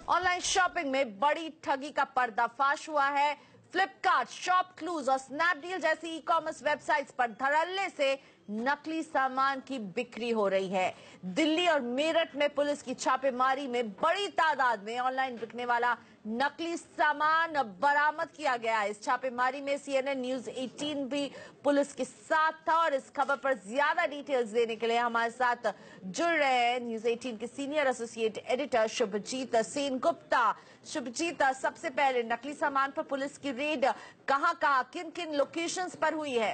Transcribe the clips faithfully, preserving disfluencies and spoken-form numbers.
Online shopping में बड़ी ठगी का पर्दाफाश हुआ है। फ्लिपकार्ट, शॉपक्लूज और स्नैपडील जैसी ई कॉमर्स वेबसाइट्स पर धड़ल्ले से नकली सामान की बिक्री हो रही है। दिल्ली और मेरठ में पुलिस की छापेमारी में बड़ी तादाद में ऑनलाइन बिकने वाला नकली सामान बरामद किया गया। इस छापेमारी में सीएनएन न्यूज अठारह भी पुलिस के साथ था और इस खबर पर ज्यादा डिटेल्स देने के लिए हमारे साथ जुड़ रहे हैं न्यूज अठारह के senior associate editor Shubhajit Sengupta. Shubhajit, सबसे पहले नकली सामान पर पुलिस की रेड कहां कहां, किन किन लोकेशंस पर हुई है?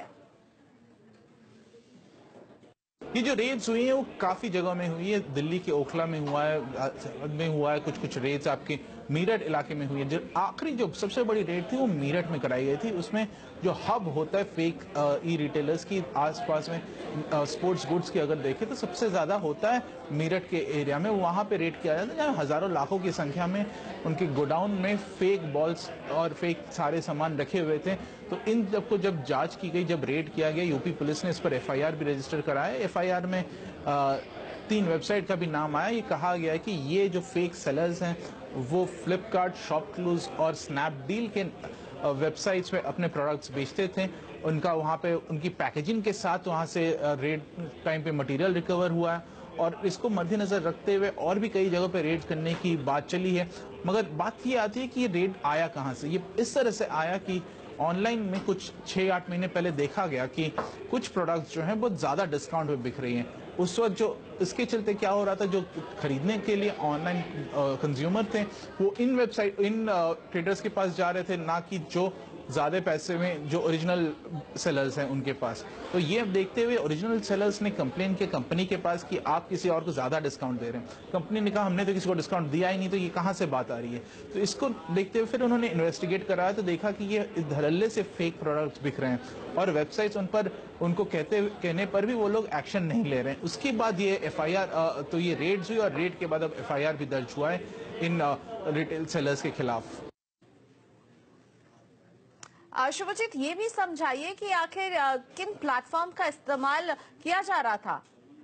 ये जो रेड्स हुई है वो काफी जगह में हुई है। दिल्ली के ओखला में हुआ है, में हुआ है, कुछ कुछ रेड्स आपके मेरठ इलाके में हुई है। जो आखिरी जो सबसे बड़ी रेड थी वो मेरठ में कराई गई थी। उसमें जो हब होता है फेक ई रिटेलर्स की आसपास में स्पोर्ट्स गुड्स की अगर देखें तो सबसे ज्यादा होता है मेरठ के एरिया में। वहां पे रेड किया जाता है जहाँ हजारों लाखों की संख्या में उनके गोडाउन में फेक बॉल्स और फेक सारे सामान रखे हुए थे। तो इन जब को जब जांच की गई, जब रेड किया गया, यूपी पुलिस ने इस पर एफआईआर भी रजिस्टर कराया। एफआईआर में आ, तीन वेबसाइट का भी नाम आया। ये कहा गया है कि ये जो फेक सेलर्स हैं वो फ्लिपकार्ट, शॉपक्लूज और स्नैपडील के वेबसाइट्स पे अपने प्रोडक्ट्स बेचते थे। उनका वहां पे उनकी पैकेजिंग के साथ वहां से रेड टाइम पे मटेरियल रिकवर हुआ है और इसको मद्देनजर रखते हुए और भी कई जगहों पे रेड करने की बात चली है। मगर बात ये आती है कि ये रेड आया कहां से। ये इस तरह से आया कि ऑनलाइन में कुछ छह आठ महीने पहले देखा गया कि कुछ प्रोडक्ट्स जो हैं बहुत ज्यादा डिस्काउंट में बिक रही हैं। उस वक्त जो इसके चलते क्या हो रहा था, जो खरीदने के लिए ऑनलाइन कंज्यूमर थे वो इन वेबसाइट इन ट्रेडर्स के पास जा रहे थे, ना कि जो ज्यादा पैसे में जो ओरिजिनल सेलर्स हैं उनके पास। तो ये देखते हुए ओरिजिनल सेलर्स ने कंप्लेन किया कंपनी के पास कि आप किसी और को ज्यादा डिस्काउंट दे रहे हैं। कंपनी ने कहा हमने तो किसी को डिस्काउंट दिया ही नहीं, तो ये कहां से बात आ रही है। तो इसको देखते हुए फिर उन्होंने इन्वेस्टिगेट कराया तो देखा कि ये धड़ल्ले से फेक प्रोडक्ट्स बिक रहे हैं और वेबसाइट्स उन पर उनको कहते कहने पर भी वो लोग एक्शन नहीं ले रहे हैं। उसके बाद ये एफआईआर, तो ये रेड्स हुई और रेड के बाद अब एफआईआर भी दर्ज हुआ है इन रिटेल सेलर्स के खिलाफ। शुभजीत, ये भी समझाइए कि आखिर किन प्लेटफॉर्म का इस्तेमाल किया जा रहा था?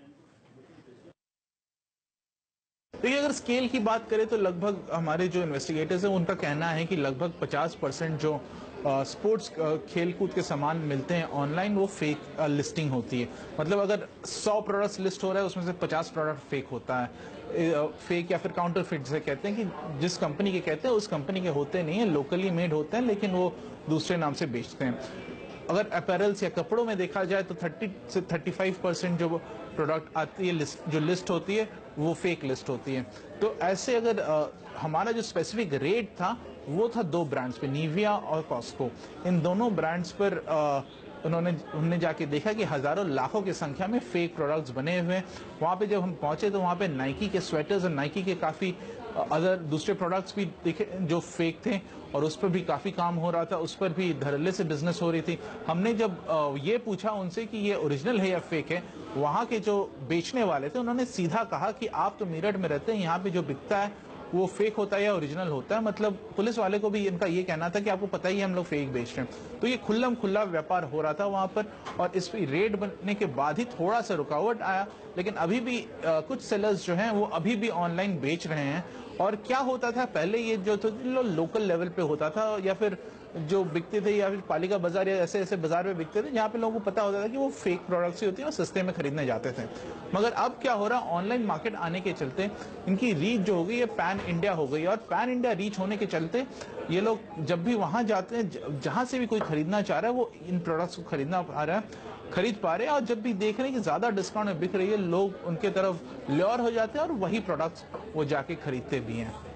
देखिए, अगर स्केल की बात करें तो लगभग हमारे जो इन्वेस्टिगेटर्स हैं उनका कहना है कि लगभग पचास परसेंट जो स्पोर्ट्स खेलकूद के सामान मिलते हैं ऑनलाइन वो फेक लिस्टिंग होती है। मतलब अगर सौ प्रोडक्ट्स लिस्ट हो रहा है उसमें से पचास प्रोडक्ट फेक होता है। फेक या फिर काउंटरफिट से कहते हैं कि जिस कंपनी के कहते हैं उस कंपनी के होते नहीं है, लोकली मेड होते हैं लेकिन वो दूसरे नाम से बेचते हैं। अगर अपैरल्स या कपड़ों में देखा जाए तो तीस से पैंतीस परसेंट जो प्रोडक्ट आती है लिस्ट, जो लिस्ट होती है वो फेक लिस्ट होती है। तो ऐसे अगर आ, हमारा जो स्पेसिफिक रेट था वो था दो ब्रांड्स पे, निविया और कॉस्को। इन दोनों ब्रांड्स पर आ, उन्होंने हमने जाके देखा कि हजारों लाखों की संख्या में फेक प्रोडक्ट्स बने हुए हैं। वहां पे जब हम पहुंचे तो वहां पे नाइकी के स्वेटर्स और नाइकी के काफी अदर दूसरे प्रोडक्ट्स भी दिखे जो फेक थे और उस पर भी काफी काम हो रहा था। उस पर भी धड़ल्ले से बिजनेस हो रही थी। हमने जब ये पूछा उनसे कि ये ओरिजिनल है या फेक है, वहां के जो बेचने वाले थे उन्होंने सीधा कहा कि आप तो मेरठ में रहते हैं, यहाँ पे जो बिकता है वो फेक होता है या ओरिजिनल होता है। मतलब पुलिस वाले को भी इनका ये कहना था कि आपको पता ही है हम लोग फेक बेच रहे हैं। तो ये खुल्लम खुल्ला व्यापार हो रहा था वहां पर और इस पर रेड बनने के बाद ही थोड़ा सा रुकावट आया। लेकिन अभी भी आ, कुछ सेलर्स जो हैं वो अभी भी ऑनलाइन बेच रहे हैं। और क्या होता था पहले, ये जो तो लोकल लेवल पे होता था या फिर जो बिकते थे या फिर पालिका बाजार या ऐसे ऐसे बाजार में बिकते थे जहाँ पे लोगों को पता होता था कि वो फेक प्रोडक्ट्स ही होती है और सस्ते में खरीदने जाते थे। मगर अब क्या हो रहा, ऑनलाइन मार्केट आने के चलते इनकी रीच जो हो गई है पैन इंडिया हो गई और पैन इंडिया रीच होने के चलते ये लोग जब भी वहां जाते हैं, जहां से भी कोई खरीदना चाह रहा है वो इन प्रोडक्ट्स को खरीदना पा रहा है खरीद पा रहे हैं। और जब भी देख रहे हैं कि ज्यादा डिस्काउंट में बिक रही है, लोग उनके तरफ ल्योर हो जाते हैं और वही प्रोडक्ट्स वो जाके खरीदते भी हैं।